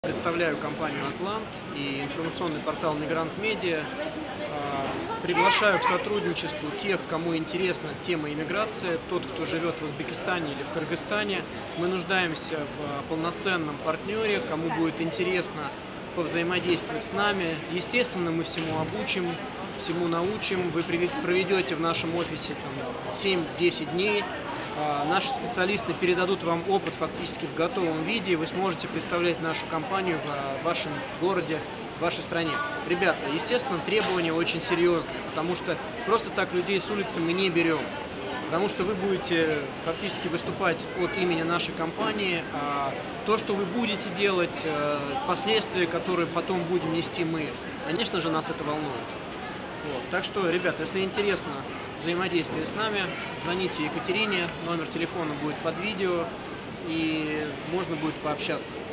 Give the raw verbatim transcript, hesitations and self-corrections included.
Представляю компанию «Атлант» и информационный портал «Мигрант Медиа». Приглашаю к сотрудничеству тех, кому интересна тема иммиграции, тот, кто живет в Узбекистане или в Кыргызстане. Мы нуждаемся в полноценном партнере, кому будет интересно повзаимодействовать с нами. Естественно, мы всему обучим, всему научим. Вы проведете в нашем офисе семь-десять дней. Наши специалисты передадут вам опыт фактически в готовом виде, и вы сможете представлять нашу компанию в вашем городе, в вашей стране. Ребята, естественно, требования очень серьезные, потому что просто так людей с улицы мы не берем. Потому что вы будете фактически выступать от имени нашей компании, а то, что вы будете делать, последствия, которые потом будем нести мы, конечно же, нас это волнует. Вот. Так что, ребят, если интересно взаимодействие с нами, звоните Екатерине, номер телефона будет под видео, и можно будет пообщаться.